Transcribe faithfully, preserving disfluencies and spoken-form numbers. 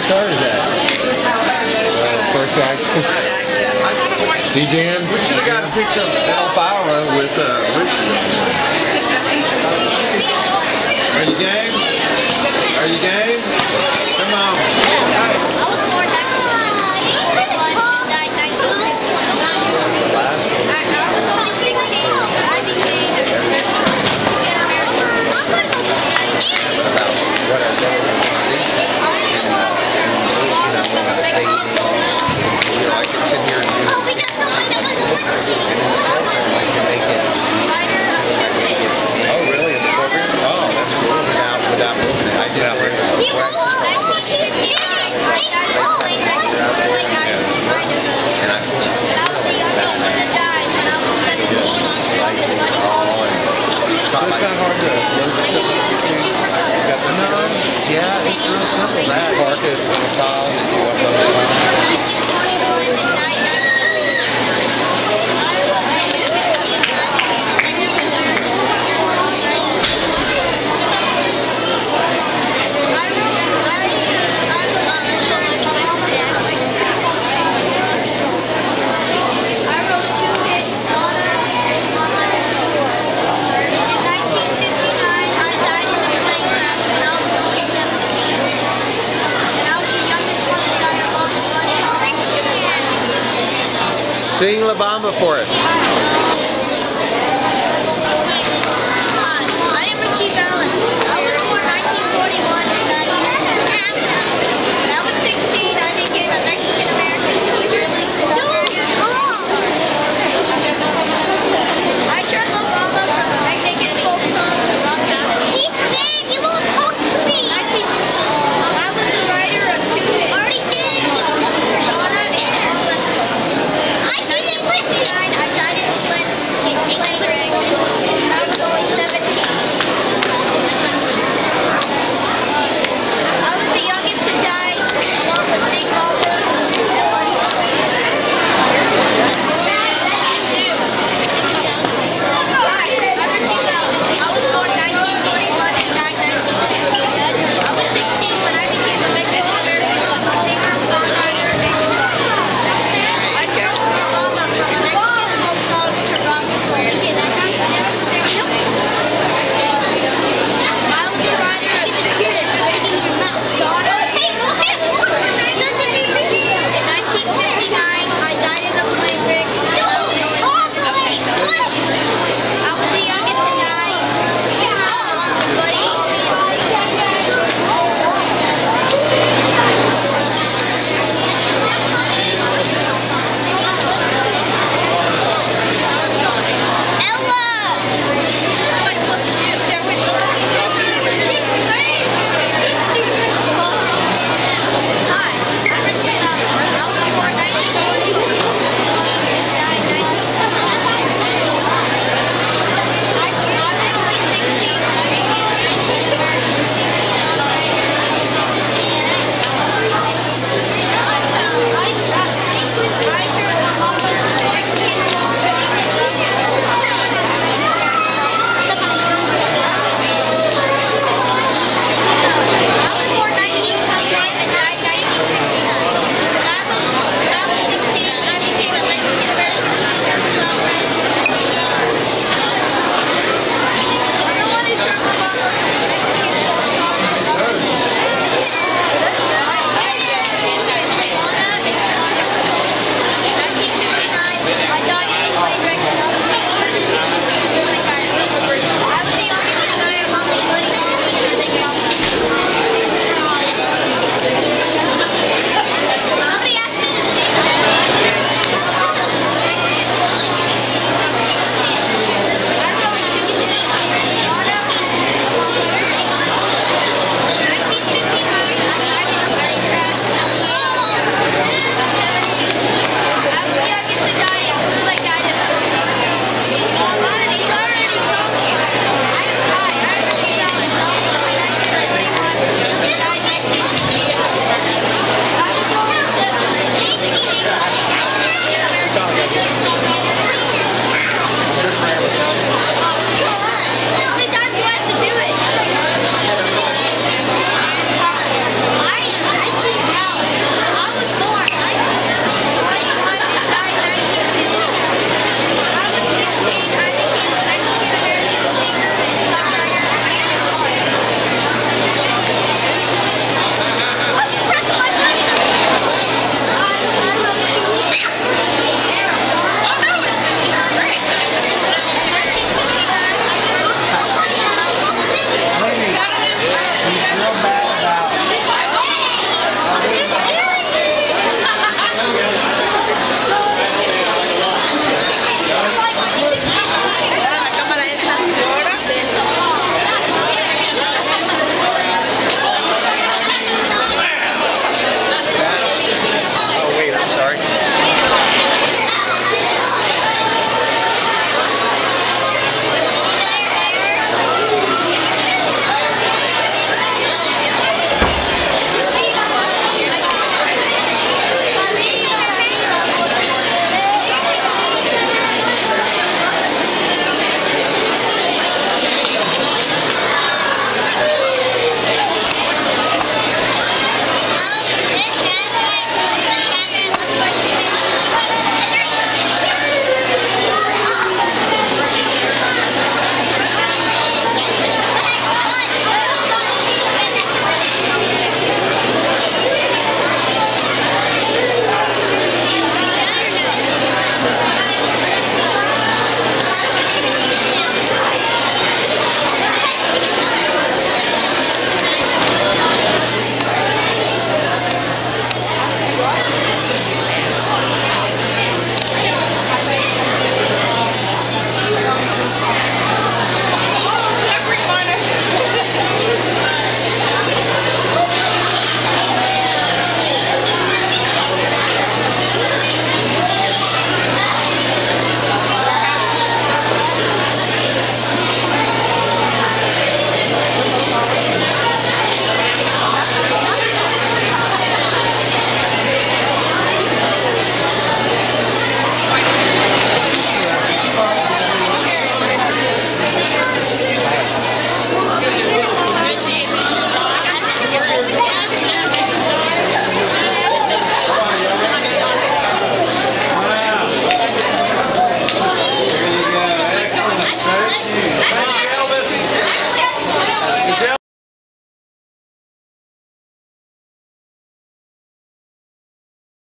guitar is that? Uh, first action. D J? We should have got a picture of Elvira with uh, Richie. Are you game? Are you game? Come on. I was born nineteen fifty-one, died nineteen fifty-one. I, I was only sixteen. I became an American. I'm going to go to nineteen. What I did was see. I am going to Mexico. I can sit here and do Oh, we got someone that doesn't listen to you. Writer of Children. Oh, really? In the program? Oh, that's cool. Without, without moving it. I did that. He won't. Actually, he's dead. Oh, like that. Like I was kind of a... And I, And I was the youngest one that died when I was seventeen. So his buddy called me. it's not hard to... Thank you, thank you for coming. No, yeah, it's real simple. That park it in a pile and you up on the Born pile. nineteen twenty-one and died nineteen fifty-nine. I was only sixteen when I became a Mexican American. I wrote, I, I love so much. I love the Mexican culture. I wrote two hits, Donna and Mama and Four. In nineteen fifty-nine, I died in a plane crash when I was only seventeen. And I was the youngest one to die along with Buddy Holly. Sing La Bamba for us.